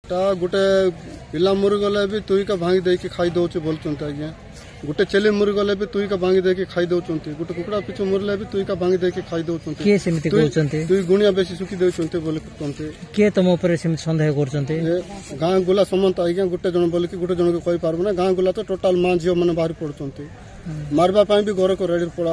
गोटे पिला मुरीगले भी तुई का भांगी देकी खाई दौचे बोलते आज्ञा गोटे चेली मुरीगले भी तुई का भांगी देकी खाई दौरान गोटे कुकड़ा पिछु मुरले भी तुई का भांगी देकी खाई दौरान तुई गुणिया बेसी सुखी दौरान बोले किए तुम ऊपर सन्देह कर गाँ गुला समस्त आज्ञा गोटे जन बोलिकी गोटे जन को कही पारबो ना गाँ गुला तो टोटाल माँ झील मैंने बाहर पड़ुंट मारवा भी घर को रेडी पड़ा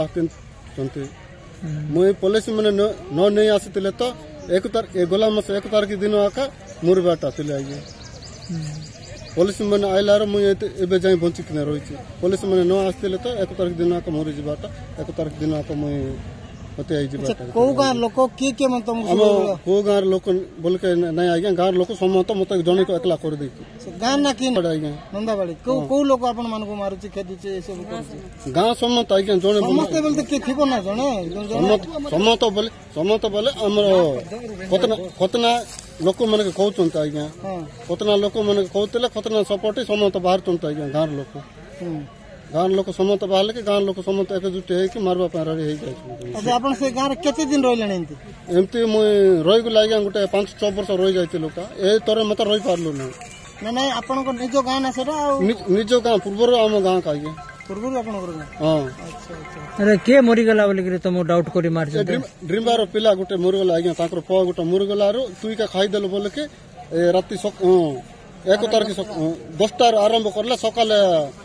मुई पुलिस मैंने न नहीं आसी तो गला मास 1 तारीख दिन आका मुरबाटा थे आज्ञा पुलिस मैंने आइलार मुझे जाए बंचिक रही पुलिस मैंने न आसते तो 1 तारीख दिन आका मरी जाटा 1 तारीख दिन आका मुई कौ गाँव लोक किए कौ गाँव लोक बोल के नहीं आज्ञा गाँव लोक समस्त मत जन को एकला कर गाँव ना कि आज्ञा नंदाबाड़ी कौ लोक आपण मान को मारुची खेदुची गाँव समस्त आज्ञा जने समस्त बोलते के थिबो ना जने समस्त बोले हमर कतना लोक मन के कहउचंत आज्ञा कतना लोक मन के कहउतले कतना सपोर्ट समस्त बाहर चंत आज्ञा गाँव लोक समस्त बाहर के गाँव लोक समस्त एकजुट है मारवा रेडी हो से गाँव केते दिन रही एमती मुई रही गला आज्ञा गोटे 5-6 वर्ष रही जाती लोक ए तर मत रही पार्लु ना नहीं आपण निज गाँ ना निज गाँ पूर्व आम गाँ का आज्ञा अरे के मरीगला बोलिक तुम डाउट कर मार ड्रीमबार पिला गोटे मरीगला आज्ञा पुआ गोटे मरीगला तुई का खाईदेल बोल के राति 1 तारीख 10टा आरंभ करला सकाले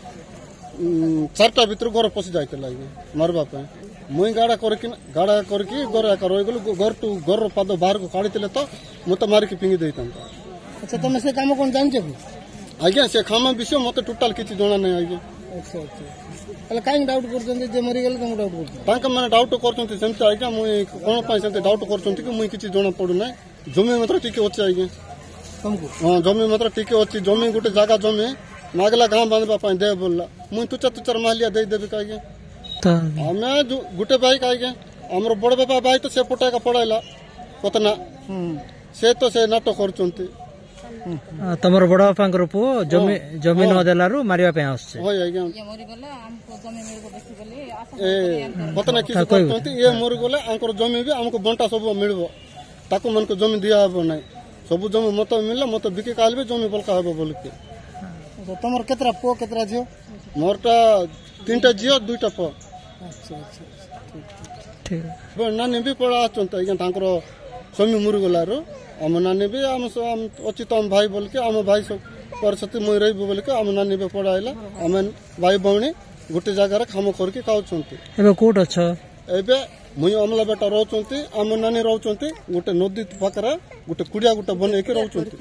4टा भीतर घर पशि जाते मारवा मुई गाड़ा करके घर एका रही गलु घर टू घर पाद बाहर को काढ़ी तो मत मारिक फिंगी देता। अच्छा तुम से काम कौन जान आज्ञा से काम विषय मत टोटाल किसी जना नहीं आज्ञा कहीं डाउट कर मरीगले तुम डाउट मैंने डाउट करते आज्ञा मुई कौन डाउट कर मुई किसी जना पड़ू ना जमी मात्र टिके अच्छे आज्ञा तुमको हाँ जमी मात्र टिके अच्छी जमी गोटे जगह जमी मागला गाँ बांधवा दे बोलला मुई तुचार मालिया देदेवी आज्ञा आम गोटे भाई आज्ञा आमर बड़ बाबा भाई तो से पटाका पड़ाइला कतना से तो से नाटक कर तुम बड़ बापा पुओ जमी नदेलू मारे कतना कि ये मरी गले जमी भी आमको बंटा सब मिल मन को जमी दिया हे ना सब जमी मत मिलला मत बिकी काल भी जमी बलका हे बोल के तुम केतरा पुओ केतरा झील मोरटा 3टा झील 2टा पुओ नानी भी पढ़ा आज्ञा स्वामी मुरीगला आम नानी भी आम अच्छी तो आम भाई बोल के आम भाई सब परिस्थिति मुई रही बोल के आम नानी भी पढ़ाइला आम भाई भौणी गोटे जगार काम करके खाऊे मुई अमला बेटा रोचंती आम नानी रोचंती गोटे नदी पाखरे गोटे कुड़िया गोटे बनई के रोचंती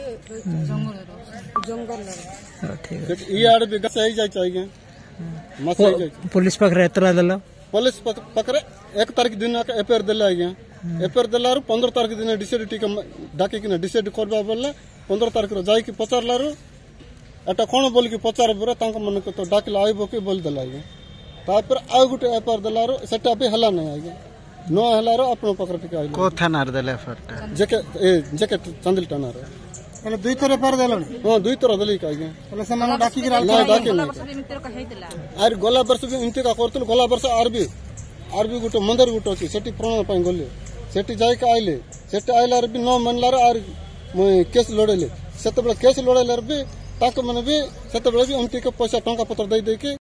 इआड़ भी गस जाय आज्ञा पुलिस पाखरे एतला देला पुलिस पाखरे 1 तारीख दिन एफआईआर देला आज्ञा एफआईआर देलारू 15 तारीख दिन डिसाइड टिके डाकी किना डिसाइड करबा बोलला 15 तारीख रो जाई कि पचारलारू एटा कोन बोल कि पचार बरे तांका मन को तो डाकिला आइबो के बोल देला आज्ञा तापर आ गुटे एफआईआर देलारू सेटा भी हला नै आज्ञा नो हलारो अपन पकड़ टिके आइलो को थाना रे देले एफआईआर जेके चंदिल टाना रे पहले 2 थर एफआईआर देलन हां 2 थर देली का आज्ञा पहले से मन डाकी के ना डाके नै आर गोला वर्ष भी इंते का करतल गोला वर्ष आरबी गोटे मंदिर गोटे अछि सेठी प्रण पई गले सेठी जाय के आइले सेठी आइलार भी न मनलार आर केस लड़ेले सेते बेले केस लड़ेलार भी ताक मन भी सेते बेले भी उनके पैसा टंका पत्र दे के